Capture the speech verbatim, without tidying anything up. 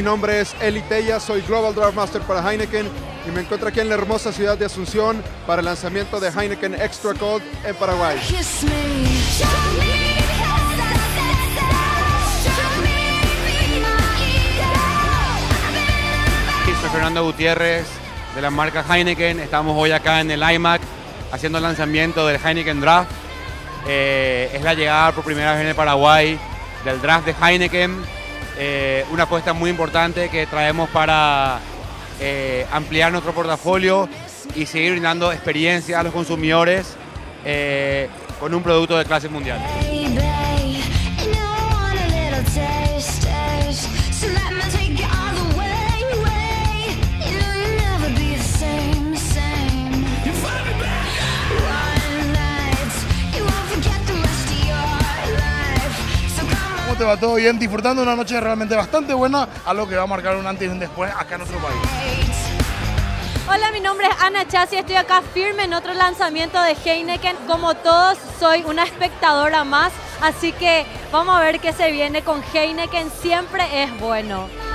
nombre es Eli Tella, soy Global Draft Master para Heineken y me encuentro aquí en la hermosa ciudad de Asunción para el lanzamiento de Heineken Extra Cold en Paraguay. Soy Fernando Gutiérrez de la marca Heineken. Estamos hoy acá en el I M A C haciendo el lanzamiento del Heineken Draft. Eh, es la llegada por primera vez en el Paraguay del Draft de Heineken. Eh, una apuesta muy importante que traemos para eh, ampliar nuestro portafolio y seguir brindando experiencia a los consumidores eh, con un producto de clase mundial. ¿Cómo te va? ¿Todo bien? Disfrutando una noche realmente bastante buena, algo que va a marcar un antes y un después acá en nuestro país. Hola, mi nombre es Ana Chassi, estoy acá firme en otro lanzamiento de Heineken. Como todos, soy una espectadora más, así que vamos a ver qué se viene con Heineken, siempre es bueno.